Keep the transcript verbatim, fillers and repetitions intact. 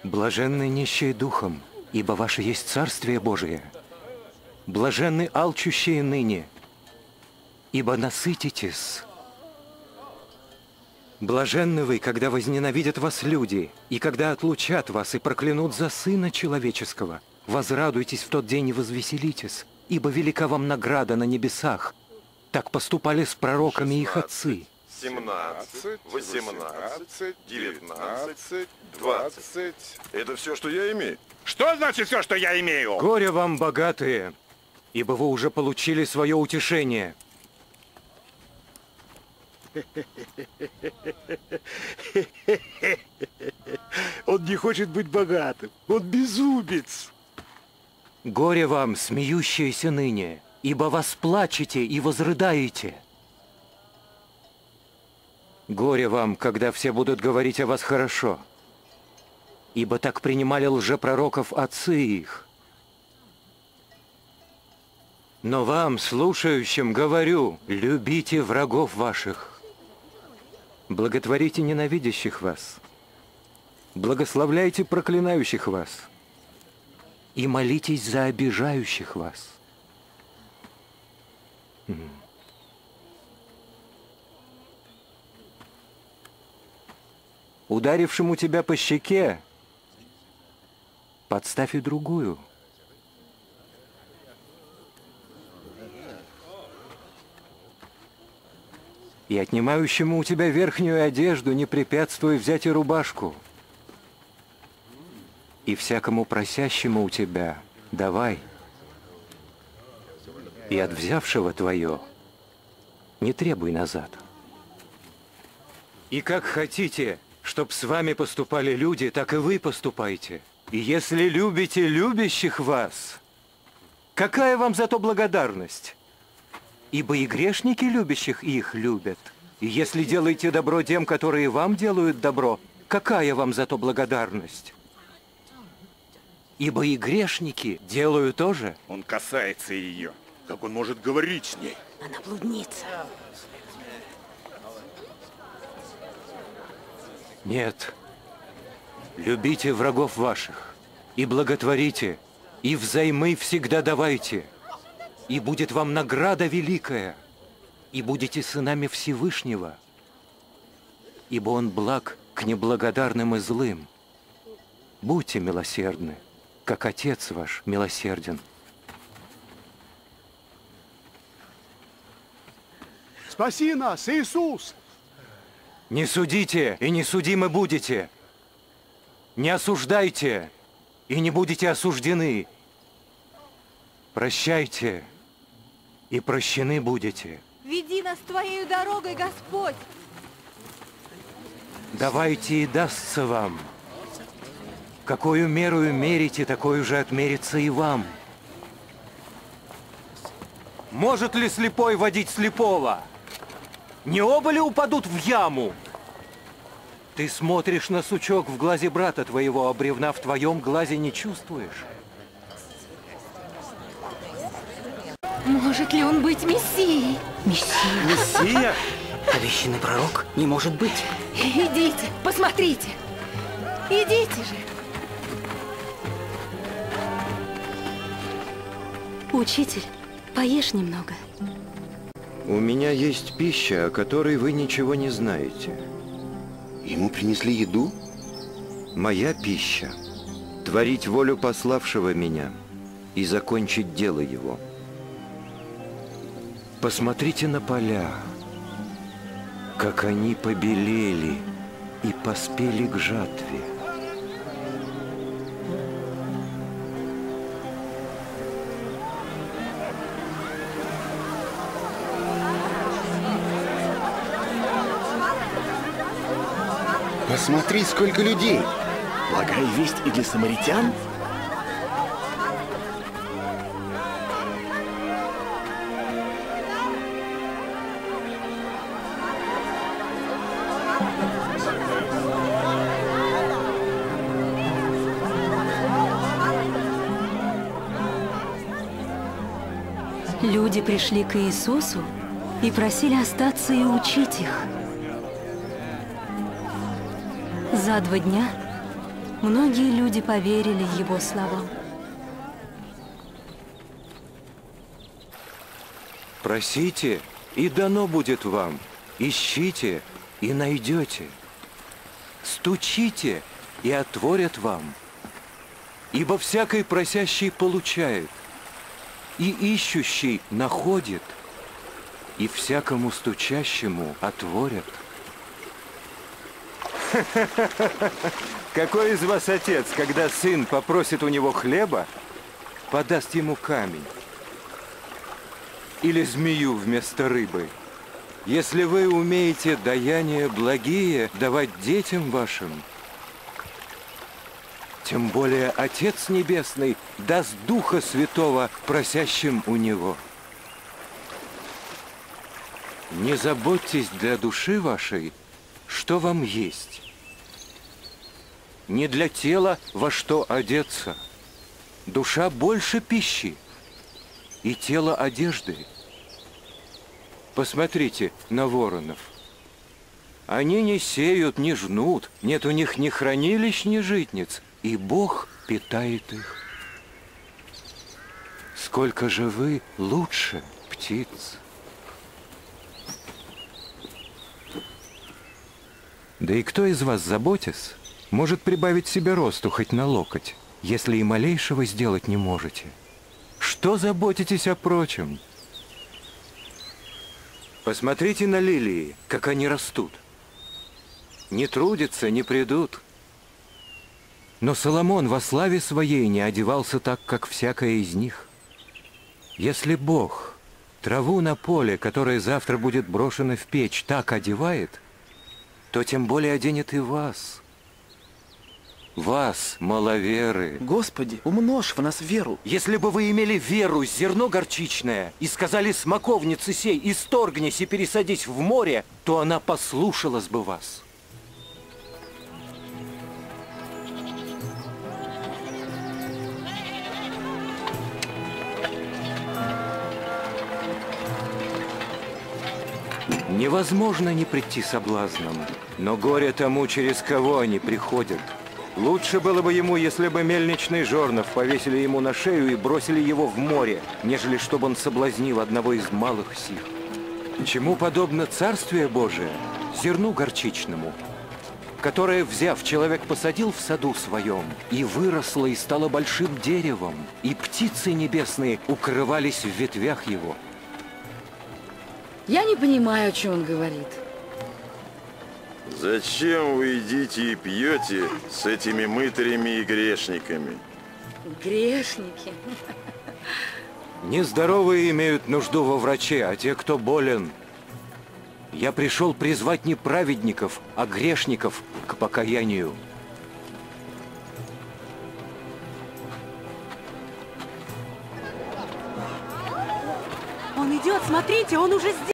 Блаженны нищие духом, ибо ваше есть Царствие Божие. Блаженны алчущие ныне, ибо насытитесь. Блаженны вы, когда возненавидят вас люди, и когда отлучат вас и проклянут за Сына Человеческого. Возрадуйтесь в тот день и возвеселитесь, ибо велика вам награда на небесах. Так поступали с пророками их отцы. семнадцать, восемнадцать, девятнадцать, двадцать. Это все, что я имею? Что значит все, что я имею? Горе вам, богатые, ибо вы уже получили свое утешение. Он не хочет быть богатым. Он безумец. Горе вам, смеющиеся ныне, ибо восплачете и возрыдаете. Горе вам, когда все будут говорить о вас хорошо, ибо так принимали лжепророков отцы их. Но вам, слушающим, говорю, любите врагов ваших, благотворите ненавидящих вас, благословляйте проклинающих вас и молитесь за обижающих вас. Ударившему тебя по щеке, подставь и другую. И отнимающему у тебя верхнюю одежду не препятствуй взять и рубашку. И всякому просящему у тебя давай. И от взявшего твое не требуй назад. И как хотите, чтоб с вами поступали люди, так и вы поступайте. И если любите любящих вас, какая вам за то благодарность? Ибо и грешники любящих их любят. И если делаете добро тем, которые вам делают добро, какая вам за то благодарность? Ибо и грешники делают то же. Он касается ее. Как он может говорить с ней? Она блудница. Нет. Любите врагов ваших, и благотворите, и взаймы всегда давайте, и будет вам награда великая, и будете сынами Всевышнего, ибо Он благ к неблагодарным и злым. Будьте милосердны, как Отец ваш милосерден. Спаси нас, Иисус! Не судите, и не судимы будете. Не осуждайте, и не будете осуждены. Прощайте, и прощены будете. Веди нас Твоею дорогой, Господь! Давайте, и дастся вам. Какую мерую мерите, такую же отмерится и вам. Может ли слепой водить слепого? Не оба ли упадут в яму? Ты смотришь на сучок в глазе брата твоего, а бревна в твоем глазе не чувствуешь? Может ли он быть Мессией? Мессия? Мессия? Обещанный пророк? Не может быть. Идите, посмотрите. Идите же. Учитель, поешь немного. У меня есть пища, о которой вы ничего не знаете. Ему принесли еду? Моя пища – творить волю пославшего меня и закончить дело его. Посмотрите на поля, как они побелели и поспели к жатве. Посмотри, сколько людей! Благая весть и для самаритян? Люди пришли к Иисусу и просили остаться и учить их. За два дня Многие люди поверили его словам. Просите, и дано будет вам. Ищите, и найдете. Стучите, и отворят вам. Ибо всякий просящий получает, и ищущий находит, и всякому стучащему отворят. Какой из вас отец, когда сын попросит у него хлеба, подаст ему камень? Или змею вместо рыбы? Если вы умеете даяния благие давать детям вашим, тем более Отец Небесный даст Духа Святого просящим у Него. Не заботьтесь для души вашей, что вам есть. Не для тела во что одеться. Душа больше пищи, и тело одежды. Посмотрите на воронов. Они не сеют, не жнут, нет у них ни хранилищ, ни житниц, и Бог питает их. Сколько же вы лучше птиц. Да и кто из вас, заботясь, может прибавить себе росту хоть на локоть, если и малейшего сделать не можете? Что заботитесь о прочем? Посмотрите на лилии, как они растут. Не трудятся, не придут. Но Соломон во славе своей не одевался так, как всякая из них. Если Бог траву на поле, которая завтра будет брошена в печь, так одевает, то тем более оденет и вас. Вас, маловеры. Господи, умножь в нас веру. Если бы вы имели веру, зерно горчичное, и сказали смоковнице сей, исторгнись и пересадись в море, то она послушалась бы вас. Невозможно не прийти соблазном, но горе тому, через кого они приходят. Лучше было бы ему, если бы мельничный жорнов повесили ему на шею и бросили его в море, нежели чтобы он соблазнил одного из малых сих. Чему подобно Царствие Божие? Зерну горчичному, которое, взяв, человек посадил в саду своем, и выросло, и стало большим деревом, и птицы небесные укрывались в ветвях его. Я не понимаю, о чем он говорит. Зачем вы едите и пьете с этими мытарями и грешниками? Грешники. Нездоровые имеют нужду во враче, а те, кто болен. Я пришел призвать не праведников, а грешников к покаянию. Он идет, смотрите, он уже здесь.